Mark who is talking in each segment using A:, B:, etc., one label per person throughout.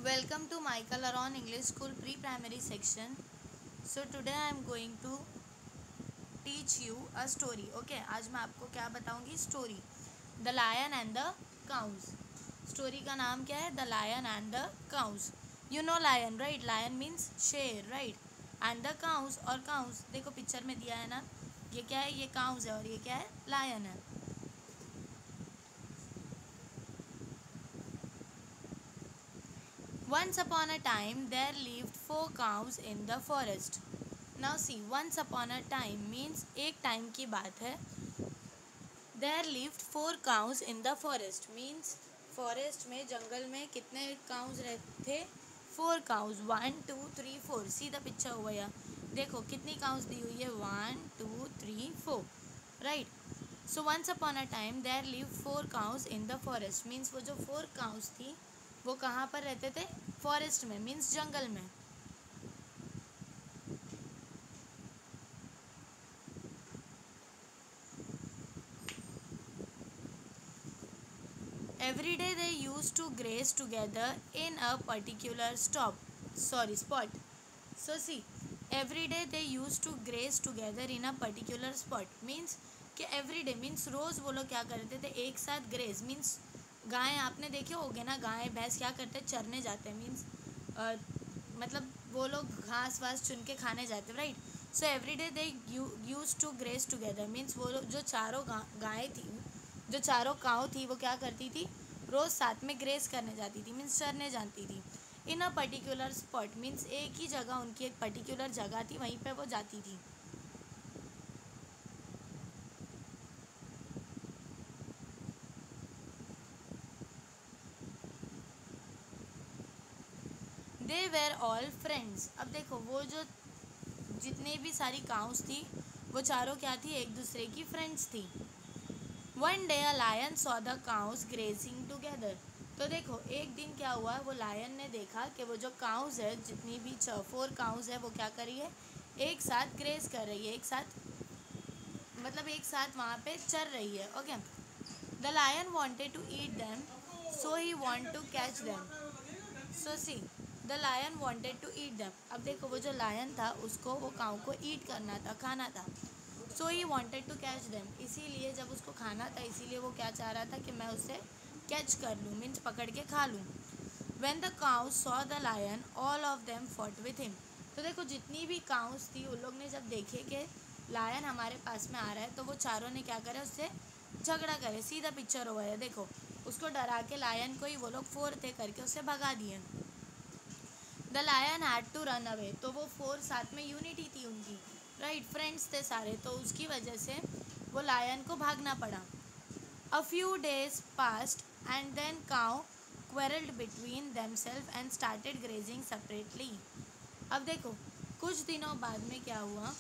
A: Welcome to Michael Aron English School Pre-Primary section. So today I am going to teach you a story. Okay, आज मैं आपको क्या बताऊंगी? Story the lion and the cows. Story का नाम क्या है? The lion and the cows. You know lion right? Lion means शेर राइट. एंड द काउज और काउज देखो पिक्चर में दिया है ना, ये क्या है? ये काउज है और ये क्या है? लायन है. Once upon a time there lived 4 cows in the forest. Now see, once upon a time means एक टाइम की बात है. There lived 4 cows in the forest means forest में, जंगल में कितने काउज रहते थे? 4 cows. 1 2 3 4. सीधा पिक्चर हुआ या देखो कितनी काउज दी हुई है? 1 2 3 4 right. So once upon a time there lived 4 cows in the forest means वो जो 4 cows थी वो कहाँ पर रहते थे? फॉरेस्ट में मीन्स जंगल में. Every day they used to graze together in a particular spot. So see, every day they used to graze together in a particular spot means कि एवरी डे मीन्स रोज़ वो लोग क्या करते थे? एक साथ ग्रेस मीन्स गाय आपने देखे होगे ना, गाय भैंस क्या करते हैं? चरने जाते हैं मीन्स मतलब वो लोग घास वास चुन के खाने जाते हैं right. So every day they used to graze together means वो जो चारों गायें थी, जो चारों काऊ थी, वो क्या करती थी? रोज़ साथ में ग्रेस करने जाती थी मीन्स चरने जाती थी. In a particular spot means एक ही जगह, उनकी एक पर्टिकुलर जगह थी, वहीं पे वो जाती थी. They were all friends. अब देखो वो जो जितने भी सारी काउस थी वो चारों क्या थी? एक दूसरे की फ्रेंड्स थी. One day a lion saw the cows grazing together. तो देखो एक दिन क्या हुआ? वो लायन ने देखा कि वो जो काउस है, जितनी भी 4 काउस है, वो क्या कर रही है? एक साथ ग्रेज कर रही है, एक साथ मतलब एक साथ वहाँ पे चर रही है. Okay. The lion wanted to eat them so he want to catch them. So see, the lion wanted to eat them. अब देखो वो जो लायन था उसको वो काऊ को ईट करना था, खाना था. So he wanted to catch them. इसीलिए जब उसको खाना था, इसीलिए वो क्या चाह रहा था? कि मैं उसे कैच कर लूँ मीन्स पकड़ के खा लूँ. When the cows saw the lion all of them fought with him. तो देखो जितनी भी काउस थी उन लोग ने जब देखे कि लायन हमारे पास में आ रहा है, तो वो चारों ने क्या करे? उससे झगड़ा करे. सीधा पिक्चर हुआ है देखो, उसको डरा के लायन को ही वो लोग 4 थे करके उसे भगा दिए. The lion had to run away. तो वो 4 साथ में यूनिटी थी उनकी राइट, फ्रेंड्स थे सारे, तो उसकी वजह से वो लायन को भागना पड़ा. A few days passed and then cow quarrelled between themselves and started grazing separately. अब देखो कुछ दिनों बाद में क्या हुआ?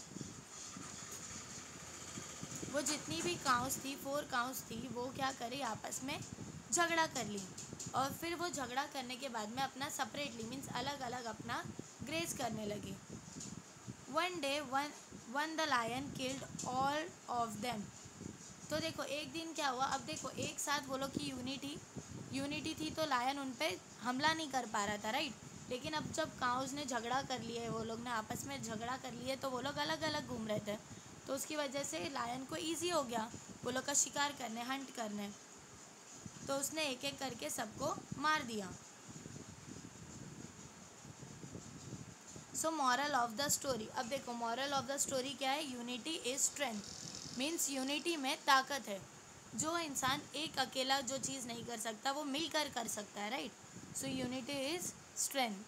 A: वो जितनी भी काउस थी, 4 काउस थी, वो क्या करी? आपस में झगड़ा कर ली. और फिर वो झगड़ा करने के बाद में अपना सेपरेटली मीन्स अलग अलग अपना ग्रेज करने लगी. One day one the lion killed all of them. तो देखो एक दिन क्या हुआ? अब देखो एक साथ वो लोग की यूनिटी थी, तो लायन उन पर हमला नहीं कर पा रहा था राइट. लेकिन अब जब काउज ने झगड़ा कर लिए, वो लोग ने आपस में झगड़ा कर लिए, तो वो लोग अलग अलग घूम रहे थे, तो उसकी वजह से लायन को ईजी हो गया वो लोग का शिकार करने, हंट करने. तो उसने एक एक करके सबको मार दिया. So moral of the story. अब देखो मॉरल ऑफ द स्टोरी क्या है? Unity is strength means unity में ताकत है. जो इंसान एक अकेला जो चीज़ नहीं कर सकता वो मिलकर कर सकता है right. So unity is strength.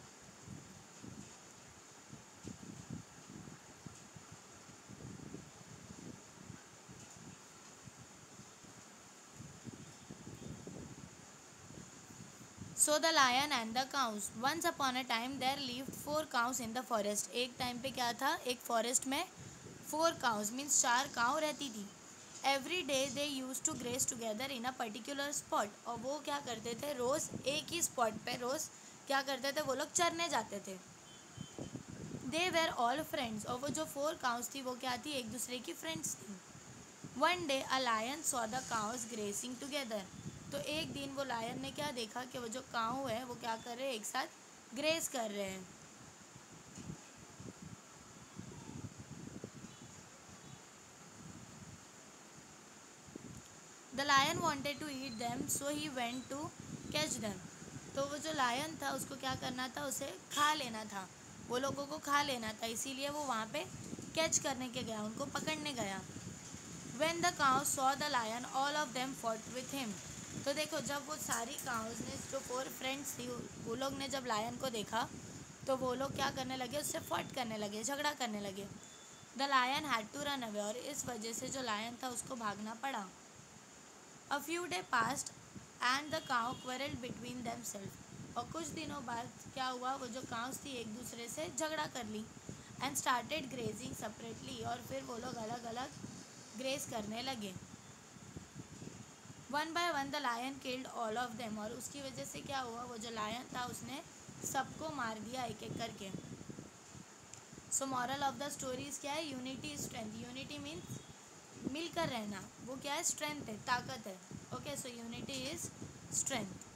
A: So the lion and the cows. Once upon a time there lived 4 cows in the forest. एक टाइम पे क्या था? एक फॉरेस्ट में 4 काउस मीन्स 4 काउ रहती थी. Every day they used to graze together in a particular spot. और वो क्या करते थे? रोज़ एक ही स्पॉट पे रोज़ क्या करते थे? वो लोग चरने जाते थे. They were all friends. और वो जो 4 काउस थी वो क्या थी? एक दूसरे की फ्रेंड्स थी. One day a lion saw the cows grazing together. तो एक दिन वो लायन ने क्या देखा कि वो जो काऊ है वो क्या कर रहे हैं, एक साथ ग्रेस कर रहे हैं। The lion wanted to eat them so he went to catch them. तो वो जो लायन था उसको क्या करना था, उसे खा लेना था, वो लोगों को खा लेना था, इसीलिए वो वहाँ पे कैच करने के गया, उनको पकड़ने गया। When the cows saw the lion, all of them fought with him. तो देखो जब वो सारी काउज ने, जो 4 फ्रेंड्स थी, वो लोग ने जब लायन को देखा तो वो लोग क्या करने लगे, उससे फाइट करने लगे, झगड़ा करने लगे। The lion had to run away, और इस वजह से जो लायन था उसको भागना पड़ा। A few day passed and the cow quarrelled between themselves, और कुछ दिनों बाद क्या हुआ, वो जो काउस थी एक दूसरे से झगड़ा कर ली। एंड स्टार्टेड ग्रेजिंग सेपरेटली, और फिर वो लोग अलग अलग ग्रेस करने लगे। One by one the lion killed all of them, और उसकी वजह से क्या हुआ, वो जो लायन था उसने सबको मार दिया एक एक करके। So moral of the stories क्या है, unity is strength. Unity means मिलकर रहना, वो क्या है, स्ट्रेंथ है, ताकत है। Okay, so unity is strength.